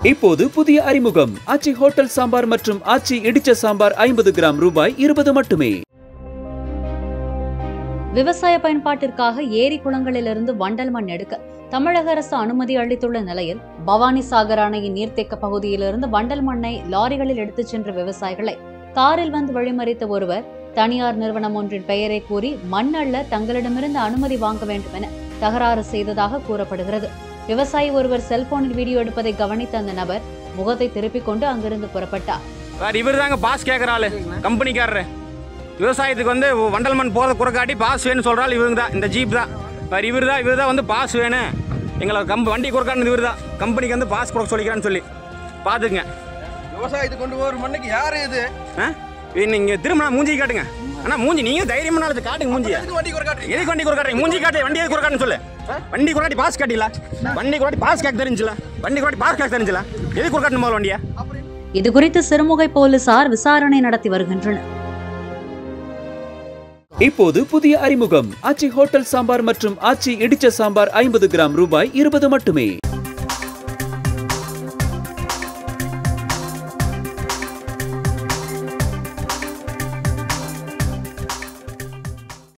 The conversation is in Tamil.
இப்போது புதிய அறிமுகம் ஆச்சி ஹோட்டல் சாம்பார் மற்றும் ஆச்சி இடிச்ச சாம்பார் 50 கிராம் ரூபாய் 20 மட்டுமே. விவசாய பயன்பாட்டிற்காக ஏரி குளங்களிலிருந்து வண்டல் மண் எடுக்க தமிழக அரசு அனுமதி அளித்துள்ள நிலையில் பவானி சாகர் அணையின் நீர்த்தேக்க பகுதியிலிருந்து வண்டல் மண்ணை லாரிகளில் எடுத்துச் சென்ற விவசாயிகளை காரில் வந்து வழிமறித்த ஒருவர் தனியார் நிறுவனம் ஒன்றின் பெயரை கூறி மண் அள்ள தங்களிடமிருந்து அனுமதி வாங்க வேண்டும் என தகராறு செய்ததாக கூறப்படுகிறது. விவசாயி ஒருவர் செல்போனில் வீடியோ எடுப்பதை கவனித்த அந்த நபர் முகத்தை திருப்பிக் கொண்டு அங்கிருந்து புறப்பட்டார். இவர் தாங்க பாஸ் கேட்கறாள் கம்பெனிக்காரரு. விவசாயத்துக்கு வந்து வண்டல் மண் போகிறத குறைக்காட்டி பாஸ் வேணும்னு சொல்கிறாள் இவங்க தான். இந்த ஜீப் தான் இவர் தான் வந்து பாஸ் வேணும் எங்களை வண்டி குறைக்கான்னு இவர் தான் கம்பெனிக்கு வந்து பாஸ் கொடுக்க சொல்லிக்கிறான்னு சொல்லி பார்த்துக்குங்க. விவசாயத்துக்கு கொண்டு போகிற மண்ணுக்கு யார் இது? நீங்கள் திரும்ப மூஞ்சி காட்டுங்க. ஆனால் மூஞ்சி நீங்கள் தைரியமான காட்டுங்க மூஞ்சி. எதுக்கு வண்டி குறைக்காட்டுங்க? மூஞ்சி காட்டு வண்டி எது குறைக்காட்டுன்னு சொல்லு. வண்டி குறைக்காட்டி பாஸ் காட்டில வண்டி குறைக்காட்டி பாஸ் கேட்க தெரிஞ்சில வண்டி குறைக்காட்டி பாஸ் கேட்க தெரிஞ்சில எது குறைக்காட்டு போல வண்டியா? இது குறித்து சிறுமுகை போலீசார் விசாரணை நடத்தி வருகின்றனர். இப்போது புதிய அறிமுகம் ஆச்சி ஹோட்டல் சாம்பார் மற்றும் ஆச்சி இடிச்ச சாம்பார் 50 கிராம் ரூபாய் 20 மட்டுமே.